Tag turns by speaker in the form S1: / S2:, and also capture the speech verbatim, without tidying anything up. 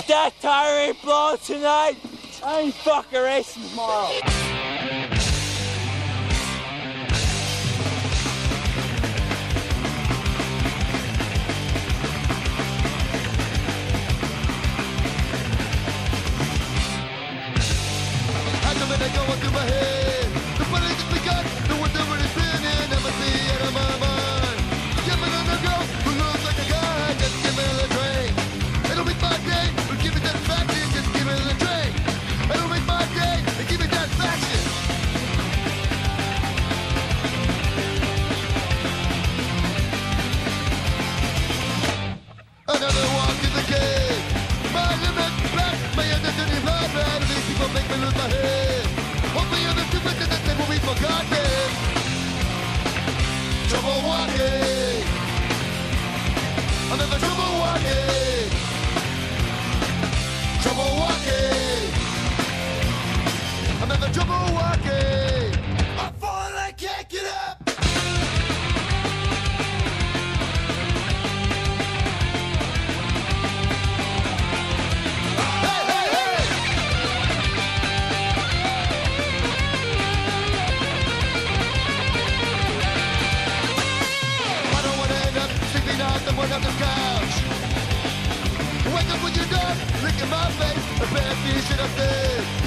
S1: that tire ain't blowing tonight, I ain't fucking racing tomorrow.
S2: They going through my head. The funny just begun. The one that really spinning. Never see out of my mind. Give me another girl who looks like a guy. Just give me the drink. It'll make my day. But give me that faction. Just give me the drink. It'll make my day. And give me that faction. Another walk in the cave. My limit black. My identity blood red. These people make me lose my head. Hopefully other stupid that they will be forgotten. Trouble walking. I'm having trouble walking. Trouble walking. I'm having trouble walking. I'm falling, I can't get up. Someone on the couch. Wake up with your dog, licking my face, a bad piece of the